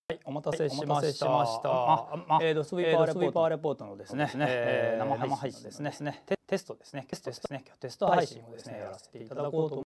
はい、お待たせしました。スイーパーレポートのですね、生配信ですね、テストですね、今日テスト配信をですね、やらせていただこうと